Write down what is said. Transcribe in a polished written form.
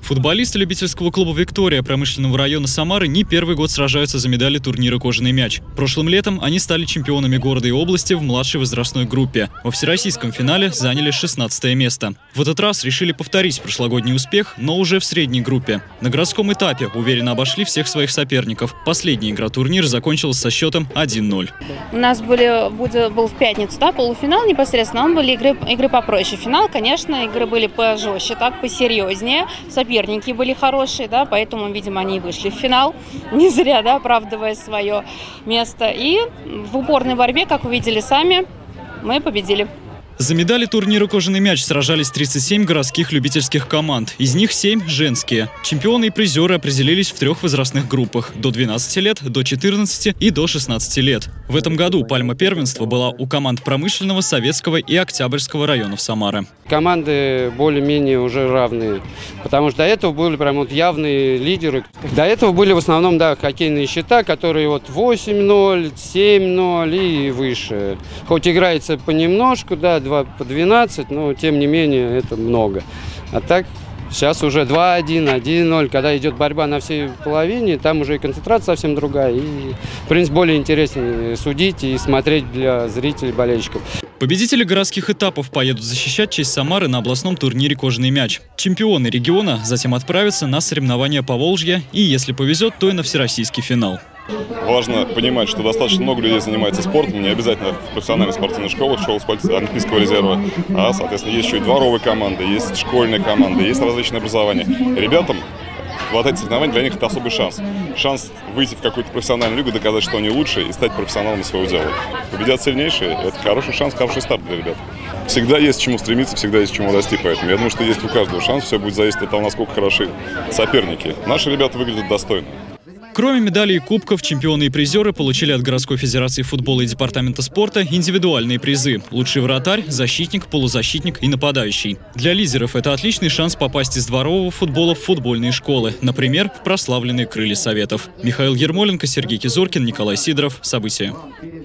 Футболисты любительского клуба «Виктория» промышленного района Самары не первый год сражаются за медали турнира «Кожаный мяч». Прошлым летом они стали чемпионами города и области в младшей возрастной группе. Во всероссийском финале заняли 16-е место. В этот раз решили повторить прошлогодний успех, но уже в средней группе. На городском этапе уверенно обошли всех своих соперников. Последняя игра турнира закончилась со счетом 1-0. У нас был в пятницу, да, полуфинал непосредственно, он были игры попроще. Финал, конечно, игры были пожестче, так, посерьезнее. Соперники были хорошие, да, поэтому, видимо, они вышли в финал, не зря, да, оправдывая свое место. И в упорной борьбе, как увидели сами, мы победили. За медали турнира «Кожаный мяч» сражались 37 городских любительских команд. Из них 7 женские. Чемпионы и призеры определились в 3 возрастных группах – до 12 лет, до 14 и до 16 лет. В этом году пальма первенства была у команд Промышленного, Советского и Октябрьского районов Самары. Команды более-менее уже равные, потому что до этого были прям вот явные лидеры. До этого были в основном, да, хоккейные счета, которые вот 8-0, 7-0 и выше. Хоть играется понемножку, да, 2 по 12, но тем не менее это много. А так сейчас уже 2-1, 1-0, когда идет борьба на всей половине, там уже и концентрация совсем другая, и в принципе более интереснее судить и смотреть для зрителей, болельщиков. Победители городских этапов поедут защищать честь Самары на областном турнире «Кожаный мяч». Чемпионы региона затем отправятся на соревнования по Волжье и, если повезет, то и на всероссийский финал. Важно понимать, что достаточно много людей занимается спортом, не обязательно в профессиональной спортивной школе, в школе Олимпийского резерва, а, соответственно, есть еще и дворовые команды, есть школьные команды, есть различные образования. Ребятам вот эти соревнования для них это особый шанс. Шанс выйти в какую-то профессиональную лигу, доказать, что они лучше и стать профессионалами своего дела. Победят сильнейшие – это хороший шанс, хороший старт для ребят. Всегда есть к чему стремиться, всегда есть к чему расти, поэтому я думаю, что есть у каждого шанс, все будет зависеть от того, насколько хороши соперники. Наши ребята выглядят достойно. Кроме медалей и кубков, чемпионы и призеры получили от Городской федерации футбола и департамента спорта индивидуальные призы. Лучший вратарь, защитник, полузащитник и нападающий. Для лидеров это отличный шанс попасть из дворового футбола в футбольные школы. Например, в прославленные «Крылья Советов». Михаил Ермоленко, Сергей Кизоркин, Николай Сидоров. События.